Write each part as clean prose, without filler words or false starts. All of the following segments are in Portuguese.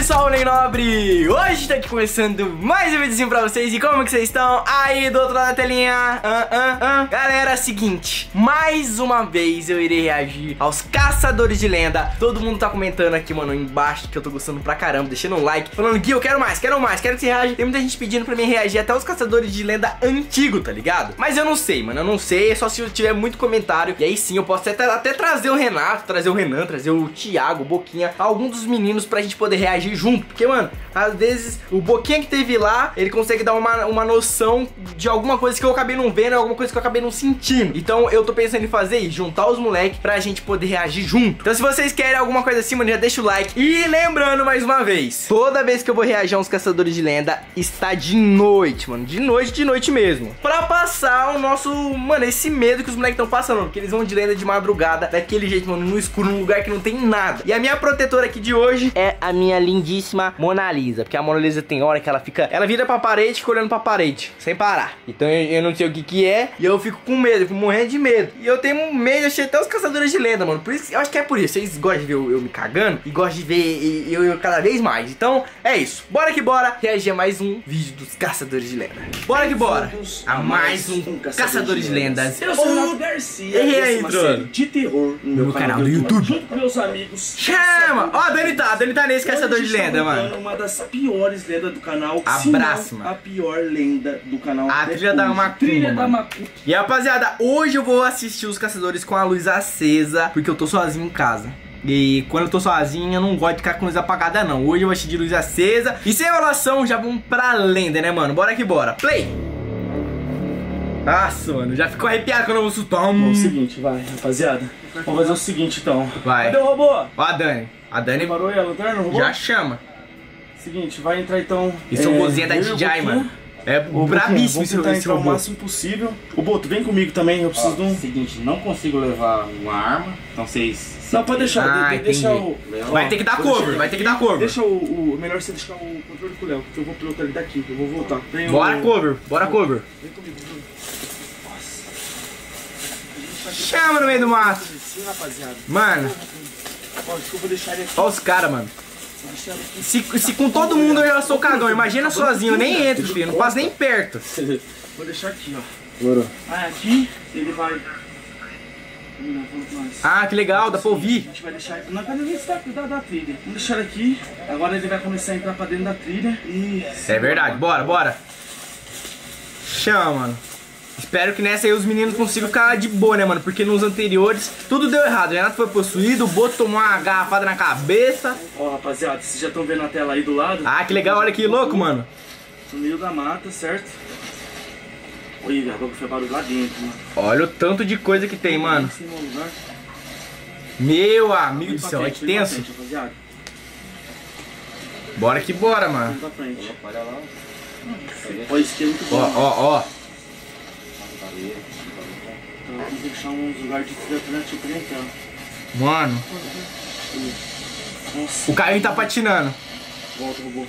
pessoal, Ney Nobre! Hoje tá aqui começando mais um videozinho pra vocês. E como que vocês estão aí do outro lado da telinha? Galera, seguinte, mais uma vez eu irei reagir aos Caçadores de Lenda. Todo mundo tá comentando aqui, mano, embaixo que eu tô gostando pra caramba, deixando um like, falando: Gui, eu quero mais, quero que você reaja. Tem muita gente pedindo pra mim reagir até os Caçadores de Lenda antigo, tá ligado? Mas eu não sei, mano, eu não sei, é só se eu tiver muito comentário. E aí sim, eu posso até trazer o Renato, trazer o Renan, trazer o Thiago, o Boquinha, algum dos meninos pra gente poder reagir junto. Porque, mano, às vezes o Boquinha que teve lá, ele consegue dar uma noção de alguma coisa que eu acabei não vendo, alguma coisa que eu acabei não sentindo. Então eu tô pensando em fazer isso, juntar os moleques pra gente poder reagir junto. Então se vocês querem alguma coisa assim, mano, já deixa o like. E lembrando mais uma vez, toda vez que eu vou reagir a uns Caçadores de Lenda, está de noite, mano, de noite mesmo, pra passar o nosso, mano, esse medo que os moleques estão passando, porque eles vão de lenda de madrugada, daquele jeito, mano, no escuro, num lugar que não tem nada. E a minha protetora aqui de hoje é a minha lindíssima Mona Lisa, porque a Mona Lisa tem hora que ela vira pra parede e fica olhando pra parede, sem parar. Então eu não sei o que é, e eu fico com medo, eu fico morrendo de medo. E eu tenho medo, eu achei até os Caçadores de Lenda, mano, por isso, eu acho que é por isso, vocês gostam de ver eu me cagando, e gostam de ver eu cada vez mais. Então, é isso, bora que bora reagir a mais um vídeo dos Caçadores de Lenda. Bora que bora a mais um Caçadores de Lendas. Eu sou o Renato Garcia, e aí, uma série de terror no meu canal do YouTube, junto com meus amigos. Chama! Ó, a Dani tá nesse Caçador de Lenda, mano. Uma das piores lendas do canal, Abraço, a pior lenda do canal. A trilha da Macumba. E rapaziada, hoje eu vou assistir os Caçadores com a luz acesa, porque eu tô sozinho em casa. E quando eu tô sozinho, eu não gosto de ficar com luz apagada, não. Hoje eu vou assistir de luz acesa. E sem enrolação, já vamos pra lenda, né, mano? Bora que bora. Play! Nossa, mano, já ficou arrepiado quando eu vou soltar. Bom, é o seguinte, vai, rapaziada. Vamos fazer o seguinte, então. Vai. Cadê o robô? Ó a Dani. A Dani parou aí a lanterna, o robô? já chama. Seguinte, vai entrar então. Esse robôzinho é da DJI, mano. É brabíssimo esse entrar robô. o máximo possível. O Boto, vem comigo também, eu preciso de um... Seguinte, não consigo levar uma arma, então vocês... Não, pode deixar, deixa o... Vai ter que dar cover, vai ter que dar cover. Deixa melhor você deixar o controle com o Léo, porque eu vou pilotar ele daqui, eu vou voltar. Bora cover, bora cover. Vem comigo, Chama no meio do mato. Sim, rapaziada. Mano. Ó, acho que eu vou deixar ele aqui. Ó os caras, mano. Se com todo mundo eu já sou cagão, imagina sozinho, eu nem entro, filho, não passo nem perto. Vou deixar aqui, ó. Bora. Ah, aqui ele vai... Ah, que legal, dá pra ouvir. A gente vai deixar ele... Não, cadê ele da trilha? Vamos deixar ele aqui. Agora ele vai começar a entrar pra dentro da trilha e... É verdade, bora. Chama, mano. Espero que nessa aí os meninos consigam ficar de boa, né, mano? Porque nos anteriores tudo deu errado. O Renato foi possuído, o Boto tomou uma garrafada na cabeça. Ó, rapaziada, vocês já estão vendo a tela aí do lado? Ah, que legal, olha que louco, mano. No meio da mata, certo? Olha, velho, foi barulho lá dentro, mano. Olha o tanto de coisa que tem, mano. Meu amigo do céu, é tenso. Bora que bora, mano. Ó, isso aqui é muito bom. Ó. Então, vamos deixar uns lugares de trilha alternativo pra entrar. Mano. Nossa. O carrinho tá patinando. Volta, robô.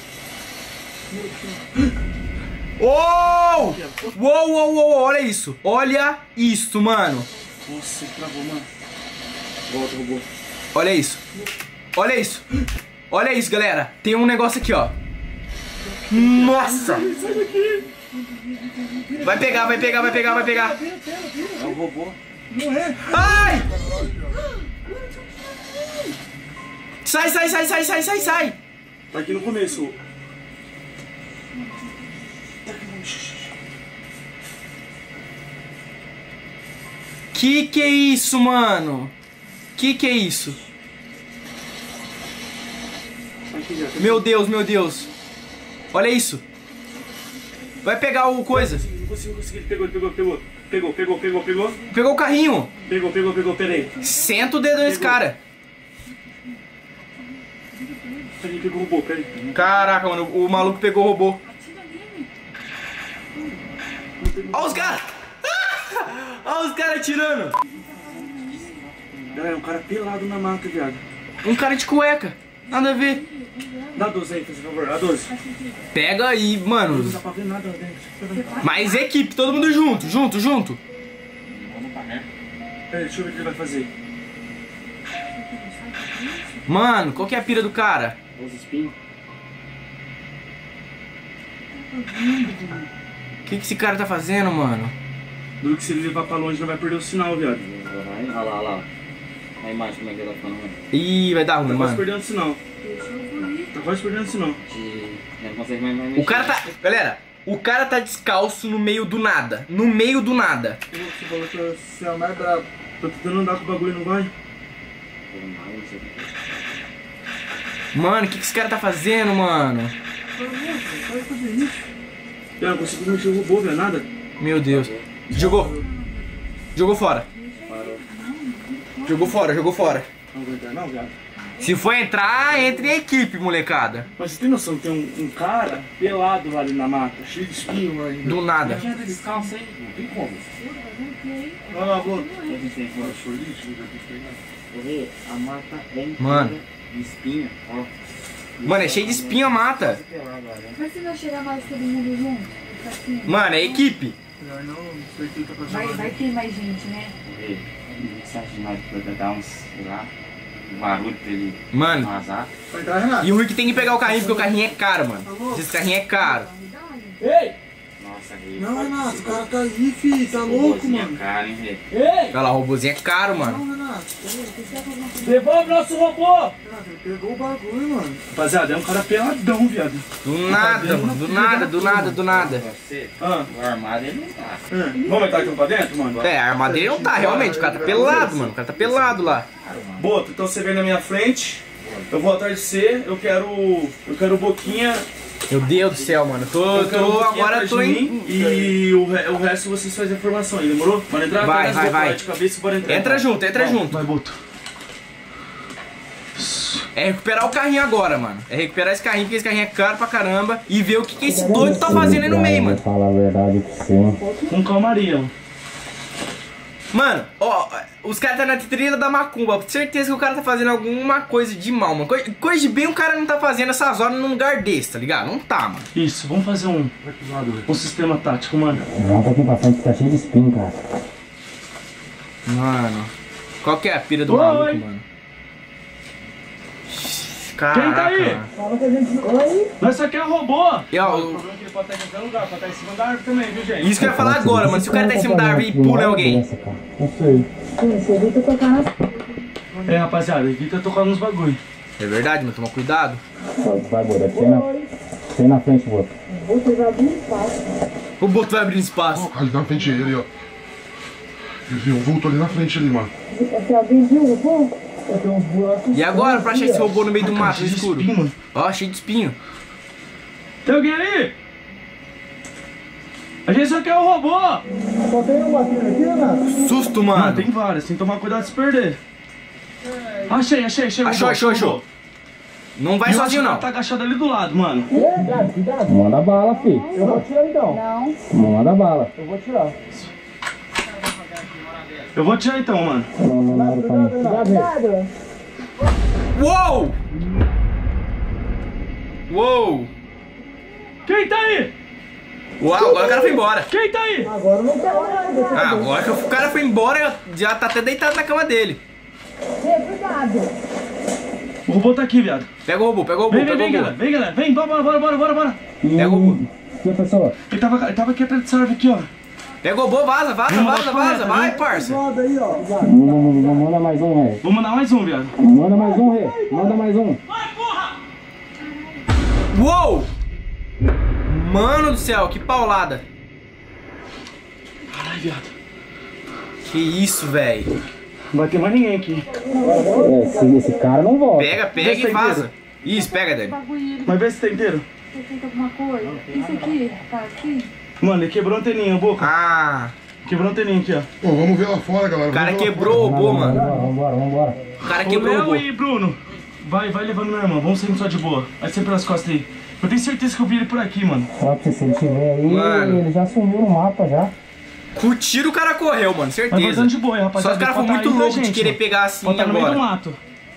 Uou, olha isso. Olha isso, mano. Nossa, travou, mano. Volta, robô. Olha isso. Olha isso, galera. Tem um negócio aqui, ó. Nossa. Vai pegar. É o robô. Não é. Ai! Sai. Tá aqui no começo. Que é isso, mano? Que é isso? Meu Deus. Olha isso. Vai pegar o coisa. Não consigo. Ele pegou. Pegou o carrinho. Pegou, peraí. Senta o dedo nesse cara. Peraí, pegou o robô, peraí. Caraca, mano, o maluco pegou o robô. Olha os caras. Olha os caras atirando. Galera, um cara pelado na mata, viado. Um cara de cueca. Nada a ver. Dá 12 aí, por favor. A 12. Pega aí, mano. Não dá pra ver nada lá dentro. Mais equipe, todo mundo junto. Peraí, deixa eu ver o que ele vai fazer. Mano, qual que é a pira do cara? Os espinhos. O que esse cara tá fazendo, mano? Duro que se ele levar pra longe não vai perder o sinal, viado. Olha lá, olha lá. A imagem como é que ela tá falando. Ih, vai dar ruim, Tá quase mano. perdendo o sinal. Tá quase perdendo o sinal. Não consegue mais mexer. O cara tá... Galera, o cara tá descalço no meio do nada. No meio do nada. Você falou que você é a mais brava. Tô tentando andar com o bagulho e não vai. Mano, o que esse cara tá fazendo, mano? Vai fazer isso. Eu não consigo mexer o robô, velho, nada. Meu Deus. Jogou. Jogou fora. Jogou fora, jogou fora. Não vai entrar não, viado. Se for entrar, entre em equipe, molecada. Mas você tem noção que tem um cara pelado lá ali na mata, cheio de espinho lá ainda. Do nada. Quem anda descalço, hein? Não tem como. Olha lá, vou. A mata é inteira Mano. de espinho, ó. Mano, é cheio de espinho a mata. Mas se não chegar mais todo mundo junto? Assim, Mano, é equipe. Melhor não, sei que ele tá fazendo. vai ter mais gente, né? Você acha que nós podemos dar uns, sei lá, um barulho pra ele Mano. vazar? Vai entrar, Renato? E o Rick tem que pegar o carrinho, porque o carrinho é caro, mano. Esse carrinho é caro. Ei! Nossa, Rei. Não, Renato, o cara tá aí, filho. Tá louco, mano. Cara, hein, Rei? Ei! Olha lá, o robôzinho é caro, mano. Não, Renato. Devolve nosso robô! Renato, ele pegou o bagulho, mano. Rapaziada, é um cara peladão, viado. Do nada, mano. Do nada, do nada, do nada. Você, Ah. o armário ele não tá. Vamos entrar aqui pra dentro, mano? É, a armadilha não tá, realmente. O cara tá pelado, mano. O cara tá pelado lá. Boto, então você vem na minha frente. Eu vou atrás de você. Eu quero Boquinha. Meu Deus do céu, mano. Eu quero Boquinha Agora atrás tô de em. mim, e o resto vocês fazem a formação aí, demorou? Bora entrar? Vai, Pega as vai, roupas vai. lá de cabeça e bora entrar. Entra junto, entra junto. Vai, Boto. É recuperar o carrinho agora, mano. É recuperar esse carrinho, porque esse carrinho é caro pra caramba. E ver o que esse doido tá fazendo aí no meio, mano. Fala a verdade pra você. Com calmaria, ó. Mano, ó, os caras tá na trilha da macumba. Certeza que o cara tá fazendo alguma coisa de mal, mano. Coisa de bem o cara não tá fazendo essas horas num lugar desse, tá ligado? Não tá, mano. Isso, vamos fazer um sistema tático, mano. Não, tá aqui pra frente, tá cheio de espinho, cara. Mano, qual que é a pira do Oi. maluco, mano? Caraca, Quem tá aí? mano. Nós só quer robô. E, ó, O problema é que ele pode estar em qualquer lugar, pode estar em cima da árvore também, viu, gente? isso que eu ia falar agora, mano. Se o cara tá em cima da árvore e pula em alguém. Não sei. Você viu que eu tocar nas... É, rapaziada, aqui tá tocando uns bagulho. É verdade, mano. Toma cuidado. Vai, Boto, tem na frente, Boto. Você vai abrir espaço. O Boto vai abrindo espaço. Ali na frente ele, ó. Eu vi um vulto ali na frente ali, mano. Você alguém viu o povo? Eu tenho uns buracos. E agora pra achar esse robô no meio do mato cheio de escuro? espinho, mano. Ó, cheio de espinho. Tem alguém ali? A gente só quer o robô. Só tem uma aqui, Renato? Susto, Mano, mano. tem várias, tem que tomar cuidado de se perder. Achei. Achou. Não vai sozinho, não. Tá agachado ali do lado, mano. Manda bala, filho. Eu vou tirar então. Não. Manda bala. Eu vou tirar. Eu vou tirar então, mano. Não era pra mim. Cuidado. Uou! Uou! Quem tá aí? Uau, agora o cara foi embora. Quem tá aí? Agora não quero nada. Ah, agora que o cara foi embora, já tá até deitado na cama dele. Cuidado. O robô tá aqui, viado. Pega o robô, pega o robô, Vem, pega o galera. robô. Vem, galera. Vem, bora. Pega o robô. Que pessoal? Ele tava aqui atrás dessa árvore aqui, ó. Pega o robô, vaza. Vai, parça. Manda mais um, Rei. Vou mandar mais um, viado. Manda mais um, Rei. Manda mais um. Uou! Mano do céu, que paulada. Caralho, viado. Que isso, velho. Não vai ter mais ninguém aqui. Esse cara não volta. Pega Vê se e tá vaza. Isso, pega, Dani. Bagulho, Mas vê se tá inteiro. você fez alguma coisa? Isso aqui, tá aqui? Mano, ele quebrou a anteninha, boca. Ah, Quebrou a anteninha aqui, ó. Pô, vamos ver lá fora, galera. o cara Vamos ver lá quebrou o robô, mano. Vambora. O cara Ô, quebrou o Léo robô. e Bruno, vai levando meu irmão. Vamos saindo só de boa. Vai sempre pelas costas aí. Eu tenho certeza que eu vi ele por aqui, mano. Fala pra você, se ele tiver aí, Mano. ele já sumiu no mapa já. Com o tiro o cara correu, mano, Vai certeza. voltando de boa, hein, Só rapaziada. os caras foram Pode tá muito aí, tá, loucos de gente? querer pegar assim Pode tá no meio do agora. mato.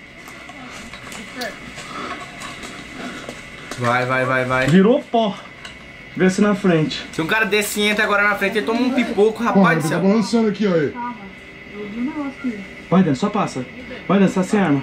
Vai. Virou pó. Vê se na frente. Se um cara desse entra agora na frente, ele toma um pipoco, Pô, rapaz do tá céu. balançando aqui, ó. Aí. Calma. Eu vi um negócio aqui. Vai, Dan, só passa. Vai, Dan, você tá sem arma.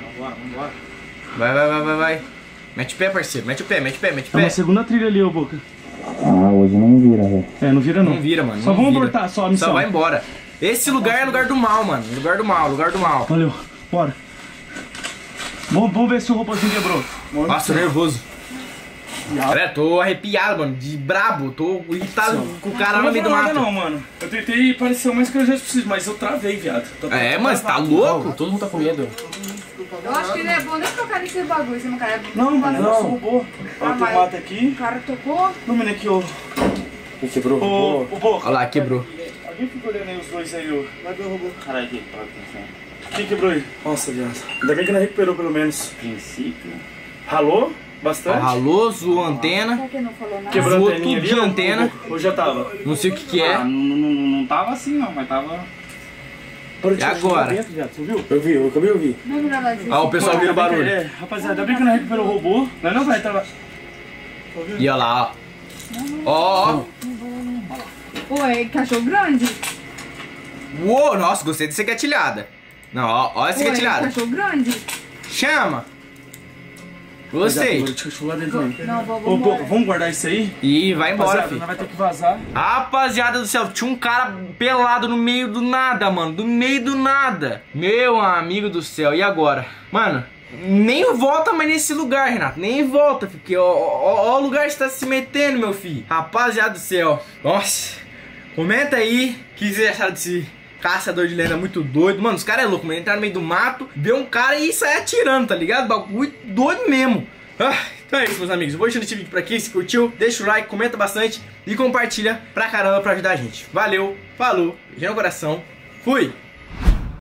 Vai. Mete o pé, parceiro. Mete o pé. É uma segunda trilha ali, ô Boca. Ah, perigoso, não vira, velho. É, não vira não. Não vira, mano. Só não vamos vira. voltar, só a missão. Só vai embora. Esse lugar é lugar do mal, mano. Lugar do mal, lugar do mal. Valeu, bora. Vamos ver se o robôzinho quebrou. Nossa, tô nervoso. Galera, tô arrepiado, mano. De brabo. Tô irritado com o cara no meio do mato. Não, mano. Eu tentei parecer o mais que eu já preciso, mas eu travei, viado. É, mano, você tá louco? Todo mundo tá com medo. Eu acho que não é bom nem tocar nesse bagulho, você não quer. Não, mano, não. Roubou. Ó, o tomate aqui. O cara tocou. Não, menino, aqui, ó. Quebrou. O Boca. Olha lá, quebrou. Alguém fica olhando aí os dois aí, ó. Vai ver o robô. Caralho, que presta atenção. Quem quebrou aí? Nossa, viado. Ainda bem que não recuperou, pelo menos. Princípio. Ralou? Bastante? Ralou, zoou a antena. Será que não falou nada? Quebrou a Zoou anteninha tudo ali, de ó, antena. ou já tava? Não sei o que que é. Ah, não tava assim não, mas tava... Parou E agora? dentro, viado, você viu? Eu vi, eu acabei de ouvir. Não é melhor nós ver. Ó, o pessoal vira o barulho. É, rapaziada, ainda bem que não recuperou o robô. Nós não vai estar... E olha lá, ó. Ó, ó. Pô, é cachorro grande? Uou, nossa, gostei dessa gatilhada. Não, ó essa Pô, é gatilhada. cachorro grande? Chama. Gostei. Deixa eu chular dentro também. Não, vou Ô, Boca, vamos guardar isso aí? E vai embora, Rapaziada, filho. nós vai ter que vazar. Rapaziada do céu, tinha um cara pelado no meio do nada, mano. Do meio do nada. Meu amigo do céu, e agora? Mano, nem volta mais nesse lugar, Renato. Nem volta, porque ó o lugar que você tá se metendo, meu filho. Rapaziada do céu. Nossa. Comenta aí o que vocês acharam desse caçador de lenda muito doido. Mano, os caras é louco, mano. Entrar no meio do mato, ver um cara e sair atirando, tá ligado? Bagulho doido mesmo. Então é isso, meus amigos. Eu vou deixando esse vídeo por aqui. Se curtiu, deixa o like, comenta bastante e compartilha pra caramba pra ajudar a gente. Valeu, falou, beijão no coração, fui!